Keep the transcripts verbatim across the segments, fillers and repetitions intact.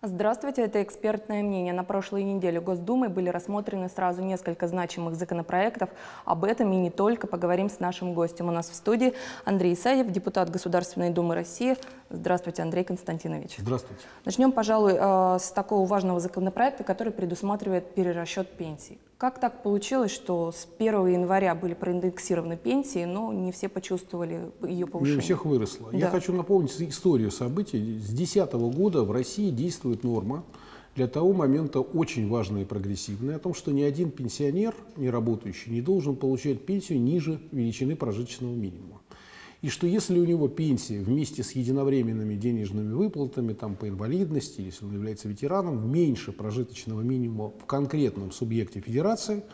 Здравствуйте, это «Экспертное мнение». На прошлой неделе Госдумой были рассмотрены сразу несколько значимых законопроектов. Об этом и не только поговорим с нашим гостем. У нас в студии Андрей Исаев, депутат Государственной Думы России. Здравствуйте, Андрей Константинович. Здравствуйте. Начнем, пожалуй, с такого важного законопроекта, который предусматривает перерасчет пенсий. Как так получилось, что с первого января были проиндексированы пенсии, но не все почувствовали ее повышение? Не у всех выросло. Да. Я хочу напомнить историю событий. С две тысячи десятого года в России действует норма, для того момента очень важная и прогрессивная, о том, что ни один пенсионер, не работающий, не должен получать пенсию ниже величины прожиточного минимума. И что если у него пенсия вместе с единовременными денежными выплатами там, по инвалидности, если он является ветераном, меньше прожиточного минимума в конкретном субъекте федерации,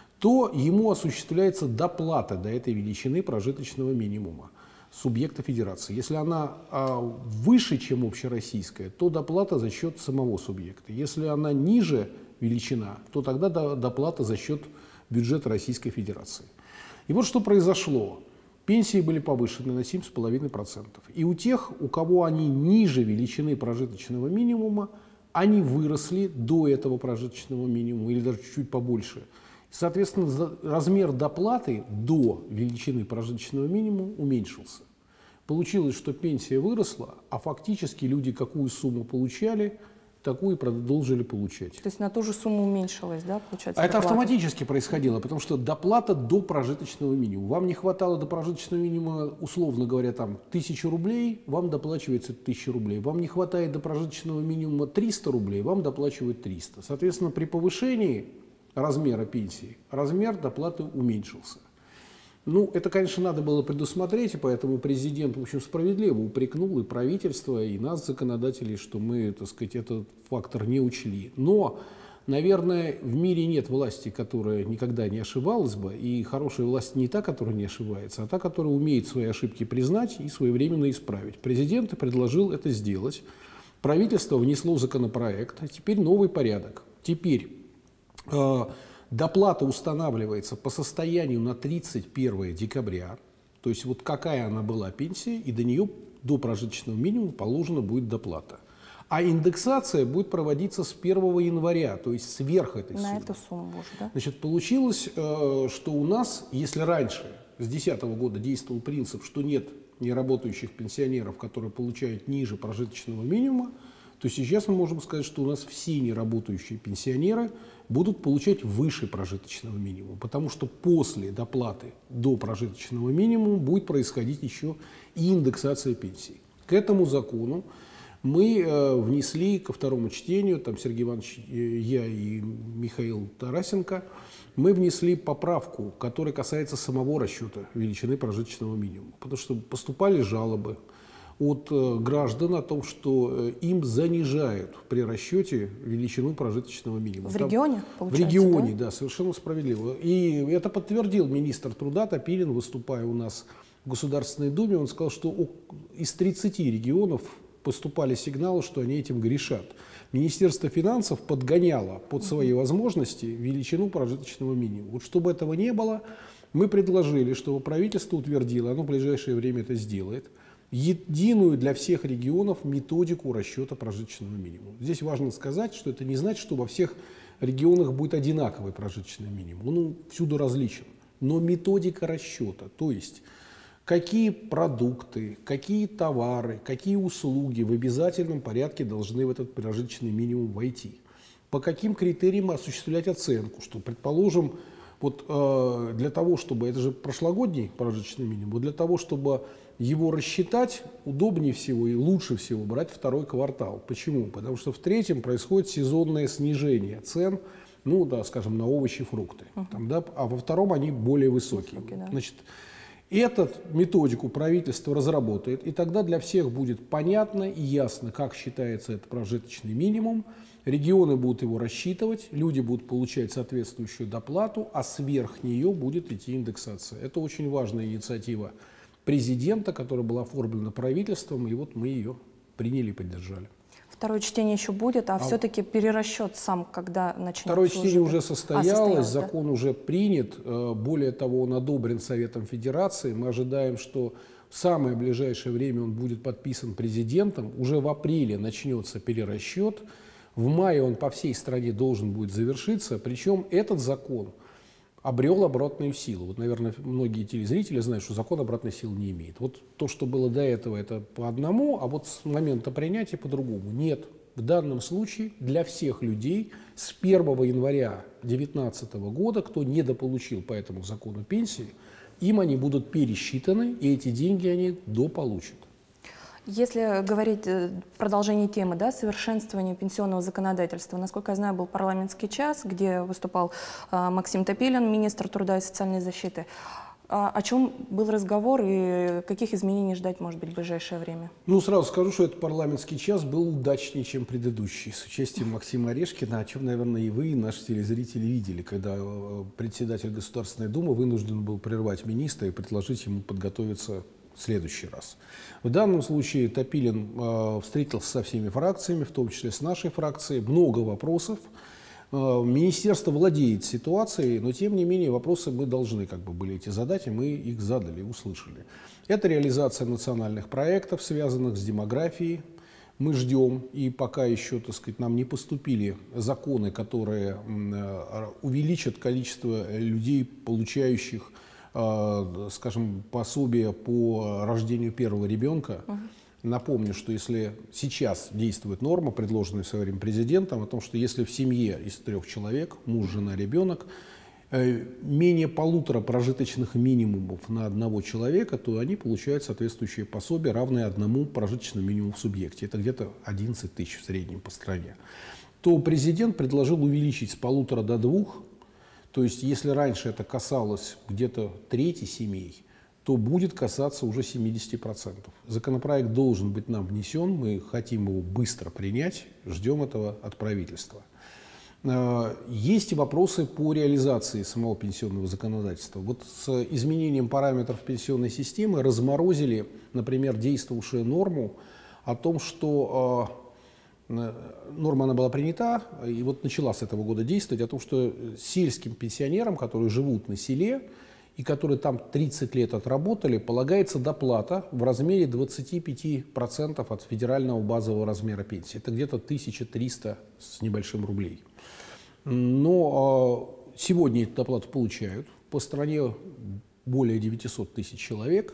то ему осуществляется доплата до этой величины прожиточного минимума субъекта федерации. Если она а, выше, чем общероссийская, то доплата за счет самого субъекта. Если она ниже величина, то тогда доплата за счет бюджета Российской Федерации. И вот что произошло. Пенсии были повышены на семь целых пять десятых процента. И у тех, у кого они ниже величины прожиточного минимума, они выросли до этого прожиточного минимума или даже чуть-чуть побольше. Соответственно, размер доплаты до величины прожиточного минимума уменьшился. Получилось, что пенсия выросла, а фактически люди какую сумму получали, такую и продолжили получать. То есть на ту же сумму уменьшилась, да, получается? А это доплата? автоматически происходило, потому что доплата до прожиточного минимума. Вам не хватало до прожиточного минимума, условно говоря, там тысячу рублей, вам доплачивается тысяча рублей. Вам не хватает до прожиточного минимума триста рублей, вам доплачивают триста. Соответственно, при повышении размера пенсии размер доплаты уменьшился. Ну, это, конечно, надо было предусмотреть, и поэтому президент, в общем, справедливо упрекнул и правительство, и нас, законодателей, что мы, так сказать, этот фактор не учли. Но, наверное, в мире нет власти, которая никогда не ошибалась бы, и хорошая власть не та, которая не ошибается, а та, которая умеет свои ошибки признать и своевременно исправить. Президент предложил это сделать, правительство внесло законопроект, а теперь новый порядок. Теперь э, доплата устанавливается по состоянию на тридцать первое декабря, то есть вот какая она была пенсия, и до нее, до прожиточного минимума, положена будет доплата. А индексация будет проводиться с первого января, то есть сверх этой суммы. На эту сумму уже, да? Значит, получилось, э, что у нас, если раньше, с две тысячи десятого года действовал принцип, что нет неработающих пенсионеров, которые получают ниже прожиточного минимума, то сейчас мы можем сказать, что у нас все неработающие пенсионеры будут получать выше прожиточного минимума, потому что после доплаты до прожиточного минимума будет происходить еще и индексация пенсий. К этому закону мы э, внесли ко второму чтению, там Сергей Иванович, э, я и Михаил Тарасенко, мы внесли поправку, которая касается самого расчета величины прожиточного минимума, потому что поступали жалобы от э, граждан о том, что э, им занижают при расчете величину прожиточного минимума. В регионе, Там, получается, в регионе, да? да, совершенно справедливо. И это подтвердил министр труда Топилин, выступая у нас в Государственной Думе. Он сказал, что из тридцати регионов поступали сигналы, что они этим грешат. Министерство финансов подгоняло под свои возможности величину прожиточного минимума. Вот чтобы этого не было, мы предложили, чтобы правительство утвердило, оно в ближайшее время это сделает, единую для всех регионов методику расчета прожиточного минимума. Здесь важно сказать, что это не значит, что во всех регионах будет одинаковый прожиточный минимум. Он всюду различен. Но методика расчета, то есть какие продукты, какие товары, какие услуги в обязательном порядке должны в этот прожиточный минимум войти. По каким критериям осуществлять оценку, что, предположим, вот э, для того, чтобы, это же прошлогодний прожиточный минимум, для того, чтобы его рассчитать, удобнее всего и лучше всего брать второй квартал. Почему? Потому что в третьем происходит сезонное снижение цен, ну да, скажем, на овощи и фрукты, uh-huh. там, да, а во втором они более высокие. Высокий, да. Значит, эту методику правительство разработает, и тогда для всех будет понятно и ясно, как считается этот прожиточный минимум. Регионы будут его рассчитывать, люди будут получать соответствующую доплату, а сверх нее будет идти индексация. Это очень важная инициатива президента, которая была оформлена правительством, и вот мы ее приняли и поддержали. Второе чтение еще будет, а, а все-таки перерасчет сам, когда начнется? Второе чтение уже состоялось, а, состоялось закон да? уже принят, более того, он одобрен Советом Федерации. Мы ожидаем, что в самое ближайшее время он будет подписан президентом, уже в апреле начнется перерасчет, в мае он по всей стране должен будет завершиться, причем этот закон обрел обратную силу. Вот, наверное, многие телезрители знают, что закон обратной силы не имеет. Вот то, что было до этого, это по одному, а вот с момента принятия по-другому. Нет. В данном случае для всех людей с первого января две тысячи девятнадцатого года, кто недополучил по этому закону пенсии, им они будут пересчитаны, и эти деньги они дополучат. Если говорить продолжение темы, да, совершенствование пенсионного законодательства, насколько я знаю, был парламентский час, где выступал э, Максим Топилин, министр труда и социальной защиты. А, о чем был разговор и каких изменений ждать, может быть, в ближайшее время? Ну, сразу скажу, что этот парламентский час был удачнее, чем предыдущий, с участием Максима Орешкина, о чем, наверное, и вы, и наши телезрители видели, когда председатель Государственной Думы вынужден был прервать министра и предложить ему подготовиться в следующий раз. В данном случае Топилин э, встретился со всеми фракциями, в том числе с нашей фракцией. Много вопросов. Э, министерство владеет ситуацией, но тем не менее вопросы мы должны как бы были эти задать, и мы их задали, услышали. Это реализация национальных проектов, связанных с демографией. Мы ждем, и пока еще, так сказать, нам не поступили законы, которые э, увеличат количество людей, получающих, скажем, пособие по рождению первого ребенка. Uh-huh. Напомню, что если сейчас действует норма, предложенная в свое время президентом, о том, что если в семье из трех человек, муж, жена, ребенок, менее полутора прожиточных минимумов на одного человека, то они получают соответствующее пособие, равное одному прожиточному минимуму в субъекте. Это где-то одиннадцать тысяч в среднем по стране. То президент предложил увеличить с полутора до двух. То есть, если раньше это касалось где-то трети семей, то будет касаться уже семидесяти процентов. Законопроект должен быть нам внесен, мы хотим его быстро принять, ждем этого от правительства. Есть и вопросы по реализации самого пенсионного законодательства. Вот с изменением параметров пенсионной системы разморозили, например, действовавшую норму о том, что норма она была принята, и вот начала с этого года действовать, о том, что сельским пенсионерам, которые живут на селе и которые там тридцать лет отработали, полагается доплата в размере двадцати пяти процентов от федерального базового размера пенсии. Это где-то тысяча триста с небольшим рублей. Но сегодня эту доплату получают. По стране более девятисот тысяч человек.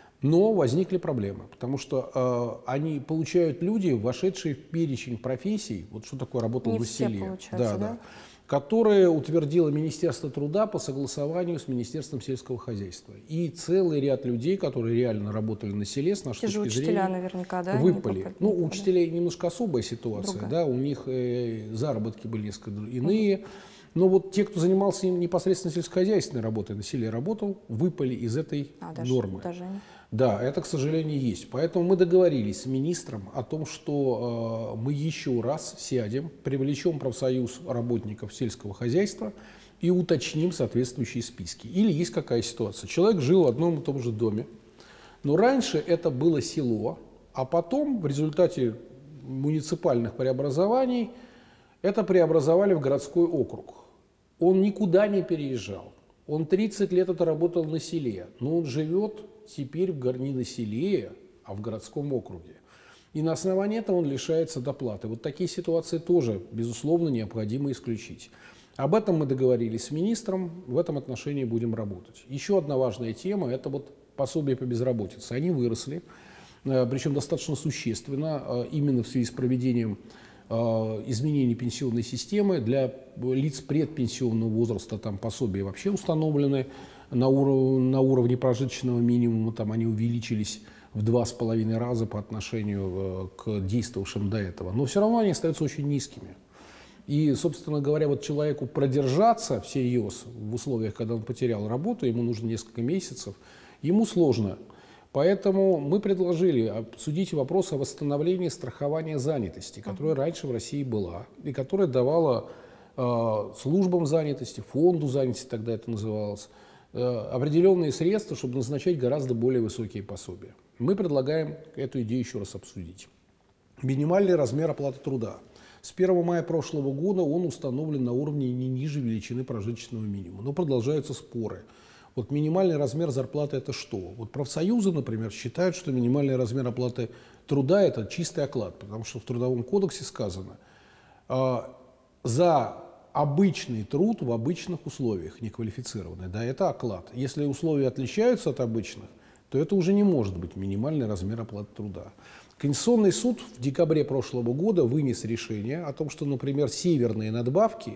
Но возникли проблемы, потому что э, они получают люди, вошедшие в перечень профессий, вот что такое работал на селе, да, да, которые утвердило Министерство труда по согласованию с Министерством сельского хозяйства. И целый ряд людей, которые реально работали на селе, с нашей Те же точки учителя, зрения, наверняка, да, выпали. Ну, у учителей немножко особая ситуация, да, у них э, заработки были несколько иные. Угу. Но вот те, кто занимался непосредственно сельскохозяйственной работой, на селе работал, выпали из этой а, нормы. Даже, даже да, это, к сожалению, есть. Поэтому мы договорились с министром о том, что э, мы еще раз сядем, привлечем профсоюз работников сельского хозяйства и уточним соответствующие списки. Или есть какая ситуация. Человек жил в одном и том же доме, но раньше это было село, а потом в результате муниципальных преобразований это преобразовали в городской округ. Он никуда не переезжал. Он тридцать лет отработал на селе, но он живет теперь не на селе, а в городском округе. И на основании этого он лишается доплаты. Вот такие ситуации тоже, безусловно, необходимо исключить. Об этом мы договорились с министром, в этом отношении будем работать. Еще одна важная тема – это вот пособия по безработице. Они выросли, причем достаточно существенно, именно в связи с проведением изменений пенсионной системы. Для лиц предпенсионного возраста там пособия вообще установлены на, уров на уровне прожиточного минимума, там они увеличились в два с половиной раза по отношению к действовавшим до этого, но все равно они остаются очень низкими. И, собственно говоря, вот человеку продержаться всерьез в условиях, когда он потерял работу, ему нужно несколько месяцев, ему сложно. Поэтому мы предложили обсудить вопрос о восстановлении страхования занятости, которая раньше в России была, и которая давала э, службам занятости, фонду занятости, тогда это называлось, э, определенные средства, чтобы назначать гораздо более высокие пособия. Мы предлагаем эту идею еще раз обсудить. Минимальный размер оплаты труда. С первого мая прошлого года он установлен на уровне не ниже величины прожиточного минимума, но продолжаются споры. Вот минимальный размер зарплаты – это что? Вот профсоюзы, например, считают, что минимальный размер оплаты труда – это чистый оклад, потому что в Трудовом кодексе сказано, э, за обычный труд в обычных условиях, неквалифицированный, да, это оклад. Если условия отличаются от обычных, то это уже не может быть минимальный размер оплаты труда. Конституционный суд в декабре прошлого года вынес решение о том, что, например, северные надбавки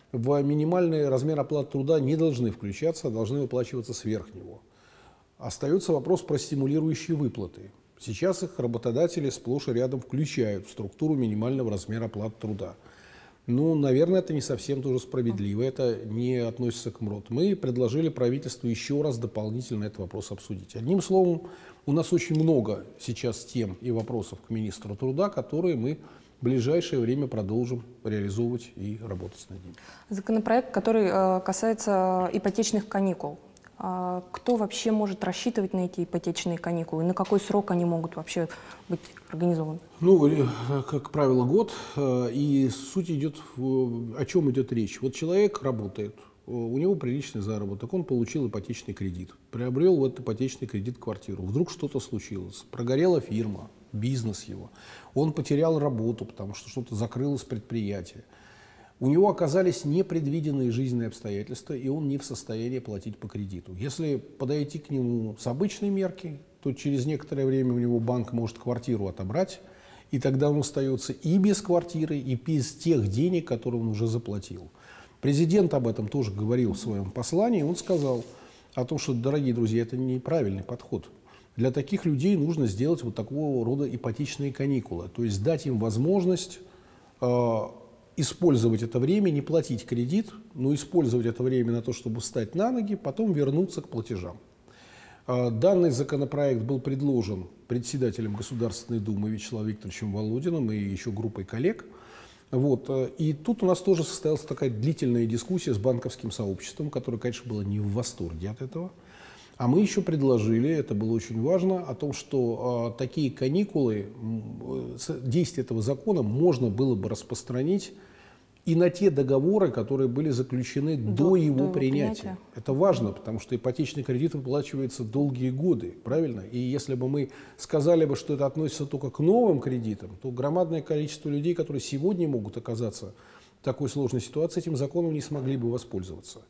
в минимальный размер оплаты труда не должны включаться, а должны выплачиваться сверх него. Остается вопрос про стимулирующие выплаты. Сейчас их работодатели сплошь и рядом включают в структуру минимального размера оплаты труда. Ну, наверное, это не совсем тоже справедливо, это не относится к МРОТ. Мы предложили правительству еще раз дополнительно этот вопрос обсудить. Одним словом, у нас очень много сейчас тем и вопросов к министру труда, которые мы в ближайшее время продолжим реализовывать и работать над ними. Законопроект, который э, касается ипотечных каникул. А кто вообще может рассчитывать на эти ипотечные каникулы? На какой срок они могут вообще быть организованы? Ну, как правило, год. И суть идет, о чем идет речь. Вот человек работает, у него приличный заработок, он получил ипотечный кредит, приобрел в этот ипотечный кредит квартиру. Вдруг что-то случилось, прогорела фирма, бизнес его, он потерял работу, потому что что-то закрылось предприятие. У него оказались непредвиденные жизненные обстоятельства, и он не в состоянии платить по кредиту. Если подойти к нему с обычной мерки, то через некоторое время у него банк может квартиру отобрать, и тогда он остается и без квартиры, и без тех денег, которые он уже заплатил. Президент об этом тоже говорил в своем послании. Он сказал о том, что, дорогие друзья, это неправильный подход. Для таких людей нужно сделать вот такого рода ипотечные каникулы, то есть дать им возможность э, использовать это время, не платить кредит, но использовать это время на то, чтобы встать на ноги, потом вернуться к платежам. Данный законопроект был предложен председателем Государственной Думы Вячеславом Викторовичем Володиным и еще группой коллег. Вот. И тут у нас тоже состоялась такая длительная дискуссия с банковским сообществом, которое, конечно, было не в восторге от этого. А мы еще предложили, это было очень важно, о том, что э, такие каникулы, э, действие этого закона можно было бы распространить и на те договоры, которые были заключены до, до его до принятия. принятия. Это важно, потому что ипотечный кредит выплачивается долгие годы, правильно? И если бы мы сказали бы, что это относится только к новым кредитам, то громадное количество людей, которые сегодня могут оказаться в такой сложной ситуации, этим законом не смогли бы воспользоваться.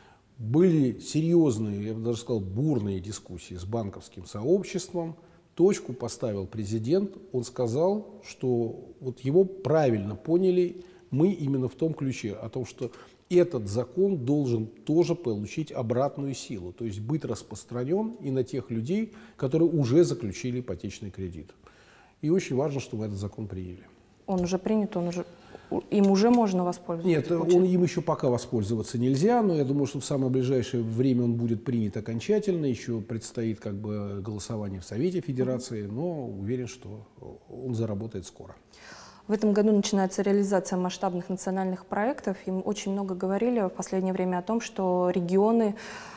Были серьезные, я бы даже сказал, бурные дискуссии с банковским сообществом. Точку поставил президент. Он сказал, что вот его правильно поняли мы именно в том ключе, о том, что этот закон должен тоже получить обратную силу, то есть быть распространен и на тех людей, которые уже заключили ипотечный кредит. И очень важно, чтобы этот закон приняли. Он уже принят, он уже... Им уже можно воспользоваться? Нет, он, им еще пока воспользоваться нельзя, но я думаю, что в самое ближайшее время он будет принят окончательно. Еще предстоит как бы голосование в Совете Федерации, но уверен, что он заработает скоро. В этом году начинается реализация масштабных национальных проектов. Им очень много говорили в последнее время о том, что регионы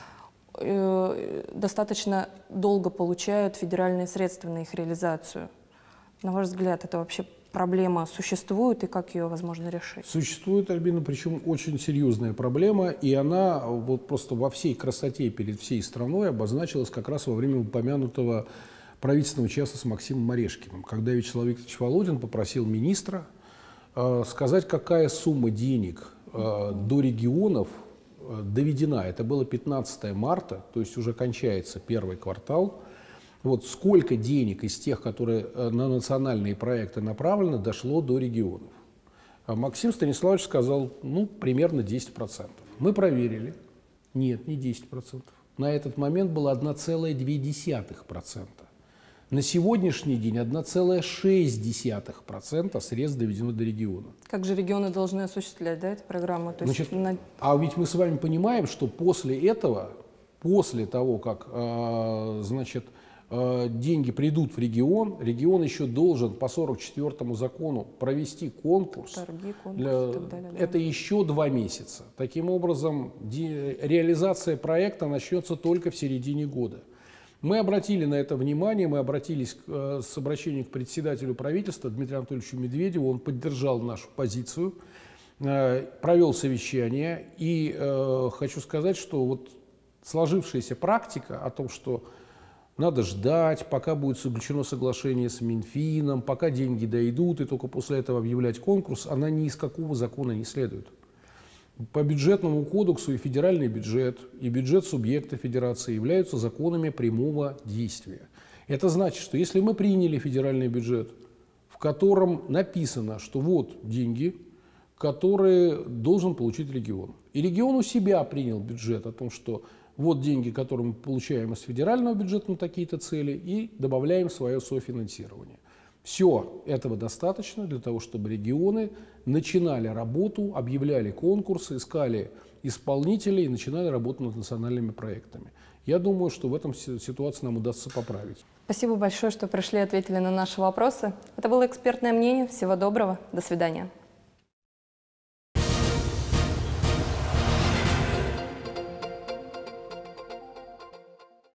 э, достаточно долго получают федеральные средства на их реализацию. На ваш взгляд, это вообще проблема существует и как ее возможно решить? Существует, Альбина, причем очень серьезная проблема, и она вот просто во всей красоте перед всей страной обозначилась как раз во время упомянутого правительственного часа с Максимом Орешкиным, когда Вячеслав Викторович Володин попросил министра э, сказать, какая сумма денег э, до регионов э, доведена. Это было пятнадцатое марта, то есть уже кончается первый квартал. Вот сколько денег из тех, которые на национальные проекты направлены, дошло до регионов. А Максим Станиславович сказал, ну, примерно десять процентов. Мы проверили. Нет, не десять процентов. На этот момент было одна целая две десятых процента. На сегодняшний день одна целая шесть десятых процента средств доведено до региона. Как же регионы должны осуществлять, да, эту программу? То есть Значит, на... А ведь мы с вами понимаем, что после этого, после того, как, э, значит, деньги придут в регион, регион еще должен по сорок четвёртому закону провести конкурс. Торги, конкурс для... и так далее, да. Это еще два месяца. Таким образом, де... реализация проекта начнется только в середине года. Мы обратили на это внимание, мы обратились к, с обращением к председателю правительства Дмитрию Анатольевичу Медведеву, он поддержал нашу позицию, провел совещание, и э, хочу сказать, что вот сложившаяся практика о том, что надо ждать, пока будет заключено соглашение с Минфином, пока деньги дойдут, и только после этого объявлять конкурс, она ни из какого закона не следует. По бюджетному кодексу и федеральный бюджет, и бюджет субъекта федерации являются законами прямого действия. Это значит, что если мы приняли федеральный бюджет, в котором написано, что вот деньги, которые должен получить регион, и регион у себя принял бюджет о том, что вот деньги, которые мы получаем из федерального бюджета на такие-то цели, и добавляем свое софинансирование. Все этого достаточно для того, чтобы регионы начинали работу, объявляли конкурсы, искали исполнителей и начинали работу над национальными проектами. Я думаю, что в этом ситуации нам удастся поправить. Спасибо большое, что пришли и ответили на наши вопросы. Это было экспертное мнение. Всего доброго. До свидания.